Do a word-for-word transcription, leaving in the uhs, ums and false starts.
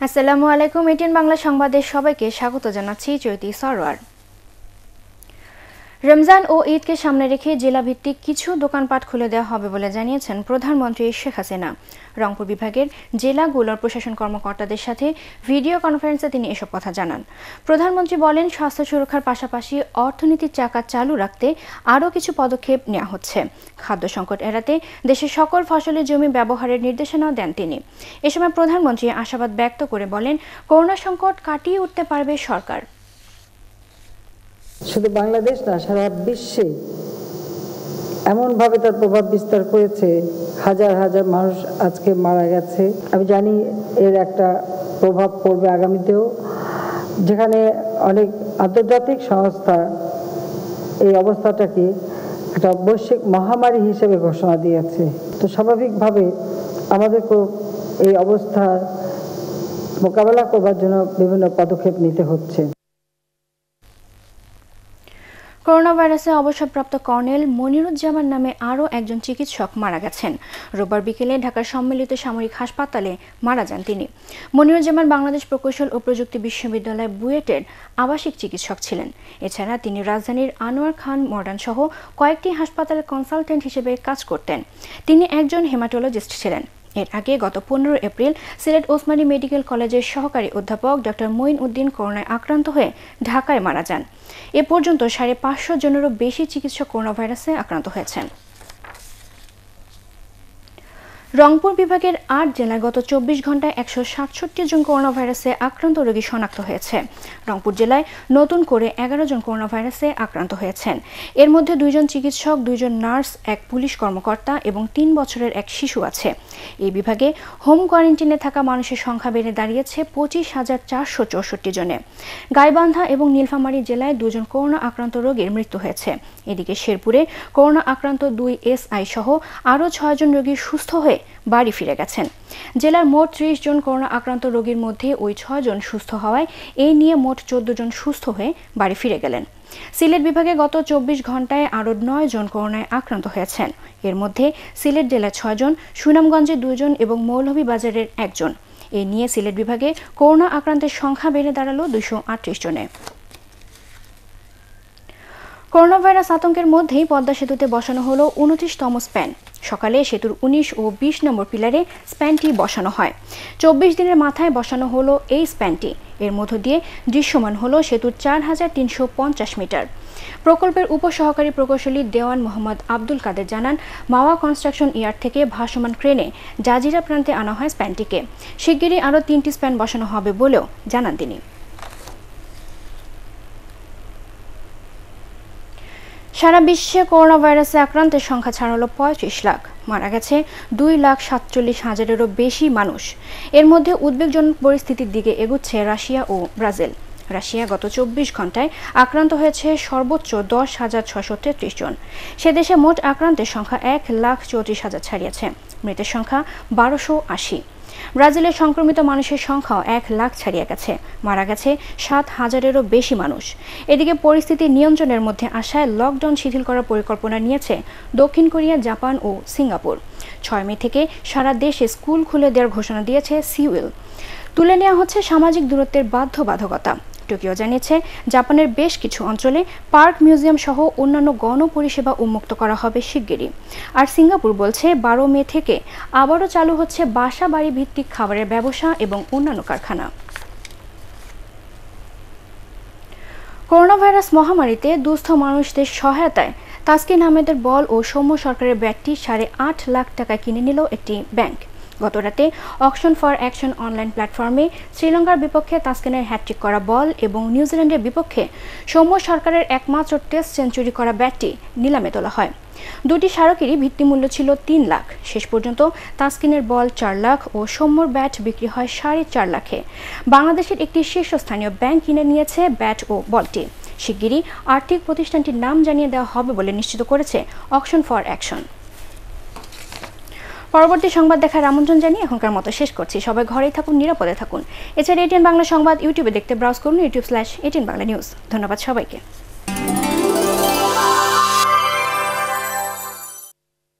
আসসালামু আলাইকুম। এটিএন বাংলা সংবাদে সবাইকে স্বাগত জানাচ্ছি চৈতি সরওয়ার। রমজান ও ঈদকে সামনে রেখে জেলাভিত্তিক কিছু দোকানপাট খুলে দেওয়া হবে বলে জানিয়েছেন প্রধানমন্ত্রী শেখ হাসিনা। রংপুর বিভাগের জেলাগুলোর প্রশাসন কর্মকর্তাদের সাথে ভিডিও কনফারেন্সে তিনি এসব কথা জানান। প্রধানমন্ত্রী বলেন, স্বাস্থ্য সুরক্ষার পাশাপাশি অর্থনীতির চাকা চালু রাখতে আরও কিছু পদক্ষেপ নেওয়া হচ্ছে। খাদ্য সংকট এড়াতে দেশের সকল ফসলের জমি ব্যবহারের নির্দেশনা দেন তিনি। এ সময় প্রধানমন্ত্রী আশাবাদ ব্যক্ত করে বলেন, করোনা সংকট কাটিয়ে উঠতে পারবে সরকার। শুধু বাংলাদেশ না, সারা বিশ্বে এমনভাবে তার প্রভাব বিস্তার করেছে, হাজার হাজার মানুষ আজকে মারা গেছে। আমি জানি এর একটা প্রভাব পড়বে আগামীতেও, যেখানে অনেক আন্তর্জাতিক সংস্থা এই অবস্থাটাকে একটা বৈশ্বিক মহামারী হিসেবে ঘোষণা দিয়েছে। তো স্বাভাবিকভাবে আমাদেরকেও এই অবস্থার মোকাবেলা করবার জন্য বিভিন্ন পদক্ষেপ নিতে হচ্ছে। করোনা ভাইরাসে অবসরপ্রাপ্ত কর্নেল মনিরুজ্জামান নামে আরও একজন চিকিৎসক মারা গেছেন। রোববার বিকেলে ঢাকার সম্মিলিত সামরিক হাসপাতালে মারা যান তিনি। মনিরুজ্জামান বাংলাদেশ প্রকৌশল ও প্রযুক্তি বিশ্ববিদ্যালয় বুয়েটের আবাসিক চিকিৎসক ছিলেন। এছাড়া তিনি রাজধানীর আনোয়ার খান মডার্ন সহ কয়েকটি হাসপাতালে কনসালটেন্ট হিসেবে কাজ করতেন। তিনি একজন হেমাটোলজিস্ট ছিলেন। এর আগে গত পনেরো এপ্রিল সিলেট ওসমানী মেডিকেল কলেজের সহকারী অধ্যাপক ডক্টর মঈন উদ্দিন করোনায় আক্রান্ত হয়ে ঢাকায় মারা যান। এ পর্যন্ত সাড়ে পাঁচশো জনেরও বেশি চিকিৎসক করোনা ভাইরাসে আক্রান্ত হয়েছেন। রংপুর বিভাগের আট জেলায় গত চব্বিশ ঘন্টায় একশো সাতষট্টি জন করোনা ভাইরাসে আক্রান্ত রোগী শনাক্ত হয়েছে। রংপুর জেলায় নতুন করে এগারো জন করোনা ভাইরাসে আক্রান্ত হয়েছেন। এর মধ্যে দুইজন চিকিৎসক, দুইজন নার্স, এক পুলিশ কর্মকর্তা এবং তিন বছরের এক শিশু আছে। এই বিভাগে হোম কোয়ারেন্টিনে থাকা মানুষের সংখ্যা বেড়ে দাঁড়িয়েছে পঁচিশ হাজার চারশো চৌষট্টি জনে। গাইবান্ধা এবং নীলফামারী জেলায় দুজন করোনা আক্রান্ত রোগীর মৃত্যু হয়েছে। এদিকে শেরপুরে করোনা আক্রান্ত দুই এসআই সহ আরও ছয়জন রোগী সুস্থ হয়ে বাড়ি ফিরে গেছেন। জেলার মোট ত্রিশ জন করোনা আক্রান্ত রোগীর মধ্যে ওই ছয় জন সুস্থ হওয়ায় এই নিয়ে মোট চোদ্দ জন সুস্থ হয়ে বাড়ি ফিরে গেলেন। সিলেট বিভাগে গত চব্বিশ ঘন্টায় আরও নয় জন করোনায় আক্রান্ত হয়েছেন। এর মধ্যে সিলেট জেলায় ছয় জন, সুনামগঞ্জে দুজন এবং মৌলভীবাজারের একজন। এ নিয়ে সিলেট বিভাগে করোনা আক্রান্তের সংখ্যা বেড়ে দাঁড়ালো দুইশো আটত্রিশ জনে। করোনা ভাইরাস আতঙ্কের মধ্যেই পদ্মা সেতুতে বসানো হলো উনত্রিশতম স্প্যান। সকালে সেতুর উনিশ ও বিশ নম্বর পিলারে স্প্যানটি বসানো হয়। চব্বিশ দিনের মাথায় বসানো হলো এই স্প্যানটি। এর মধ্য দিয়ে দৃশ্যমান হলো সেতুর চার হাজার তিনশো পঞ্চাশ মিটার। প্রকল্পের উপসহকারী প্রকৌশলী দেওয়ান মোহাম্মদ আব্দুল কাদের জানান, মাওয়া কনস্ট্রাকশন ইয়ার্ড থেকে ভাসমান ক্রেনে জাজিরা প্রান্তে আনা হয় স্প্যানটিকে। শিগগিরই আরও তিনটি স্প্যান বসানো হবে বলেও জানান তিনি। সারা বিশ্বে করোনা ভাইরাসে আক্রান্তের সংখ্যা ছাড়ালো পঁয়ত্রিশ লাখ। মারা গেছে দুই লাখ সাতচল্লিশ হাজারেরও বেশি মানুষ। এর মধ্যে উদ্বেগজনক পরিস্থিতির দিকে এগুচ্ছে রাশিয়া ও ব্রাজিল। রাশিয়া গত চব্বিশ ঘন্টায় আক্রান্ত হয়েছে সর্বোচ্চ দশ হাজার ছশো তেত্রিশ জন। সে দেশে মোট আক্রান্তের সংখ্যা এক লাখ চৌত্রিশ হাজার ছাড়িয়েছে। মৃতের সংখ্যা বারোশো আশি। ব্রাজিলের সংক্রমিত মানুষের সংখ্যাও এক লাখ ছাড়িয়ে গেছে। মারা গেছে সাত হাজারেরও বেশি মানুষ। এদিকে পরিস্থিতি নিয়ন্ত্রণের মধ্যে আসায় লকডাউন শিথিল করার পরিকল্পনা নিয়েছে দক্ষিণ কোরিয়া, জাপান ও সিঙ্গাপুর। ছয় মে থেকে সারা দেশে স্কুল খুলে দেওয়ার ঘোষণা দিয়েছে সিউল। তুলে নেওয়া হচ্ছে সামাজিক দূরত্বের বাধ্যবাধকতা। টোকিও জানিয়েছে, জাপানের বেশ কিছু অঞ্চলে পার্ক, মিউজিয়াম সহ অন্যান্য গণপরিষেবা উন্মুক্ত করা হবে শিগগিরই। আর সিঙ্গাপুর বলছে, বারো মে থেকে আবারও চালু হচ্ছে বাসা বাড়ি ভিত্তিক খাবারের ব্যবসা এবং অন্যান্য কারখানা। করোনা ভাইরাস মহামারীতে দুস্থ মানুষদের সহায়তায় তাসকিন আহমেদের বল ও সৌম্য সরকারের ব্যাটটি সাড়ে আট লাখ টাকায় কিনে নিল একটি ব্যাংক। গতরাতে অকশন ফর অ্যাকশন অনলাইন প্ল্যাটফর্মে শ্রীলঙ্কার বিপক্ষে তাসকিনের হ্যাটট্রিক করা বল এবং নিউজিল্যান্ডের বিপক্ষে সৌম্য সরকারের একমাত্র টেস্ট সেঞ্চুরি করা ব্যাটটি নিলামে তোলা হয়। দুটি স্মারকেরই ভিত্তিমূল্য ছিল তিন লাখ। শেষ পর্যন্ত তাসকিনের বল চার লাখ ও সৌম্যর ব্যাট বিক্রি হয় সাড়ে চার লাখে। বাংলাদেশের একটি শীর্ষস্থানীয় ব্যাংক কিনে নিয়েছে ব্যাট ও বলটি। শিগগিরই আর্থিক প্রতিষ্ঠানটির নাম জানিয়ে দেওয়া হবে বলে নিশ্চিত করেছে অকশন ফর অ্যাকশন। পরবর্তী সংবাদ দেখার আমন্ত্রণ জানিয়ে এখনকার মতো শেষ করছি। সবাই ঘরেই থাকুন, নিরাপদে থাকুন। এছাড়া এটিএন বাংলা সংবাদ ইউটিউবে দেখতে ব্রাউজ করুন YouTube slash ATN Bangla news. ধন্যবাদ সবাইকে।